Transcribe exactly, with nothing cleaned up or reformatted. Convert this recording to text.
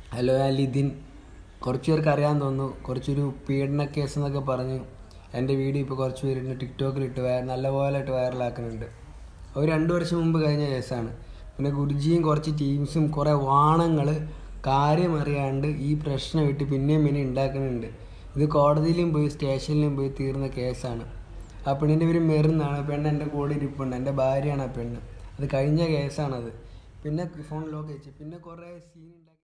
Hello ഞാൻ ലിതിൻ. കുറച്ച് പേർക്ക് അറിയാൻ തോന്നുന്നു. കുറച്ചൊരു പീഡന കേസ് എന്നൊക്കെ പറഞ്ഞ് എൻ്റെ വീഡിയോ ഇപ്പോൾ കുറച്ച് പേരിട്ട് ടിക്ടോക്കിലിട്ട് വയ നല്ലപോലെ ഇട്ട് വൈറലാക്കുന്നുണ്ട്. ഒരു രണ്ട് വർഷം മുമ്പ് കഴിഞ്ഞ കേസാണ്. പിന്നെ ഗുരുജിയും കുറച്ച് ടീംസും കുറേ വാണങ്ങൾ കാര്യമറിയാണ്ട് ഈ പ്രശ്നം വിട്ട് പിന്നെയും പിന്നെ ഉണ്ടാക്കുന്നുണ്ട്. ഇത് കോടതിയിലും പോയി സ്റ്റേഷനിലും പോയി തീർന്ന കേസാണ്. ആ പെണ്ണിൻ്റെ പേര് മെറിന്നാണ്. പെണ്ണ് എൻ്റെ കൂടെ ഇരിപ്പുണ്ട്. എൻ്റെ ഭാര്യയാണ് ആ പെണ്ണ്. അത് കഴിഞ്ഞ കേസാണത്. പിന്നെ ഫോൺ ലോക്ക് വെച്ച് പിന്നെ കുറേ സീൻ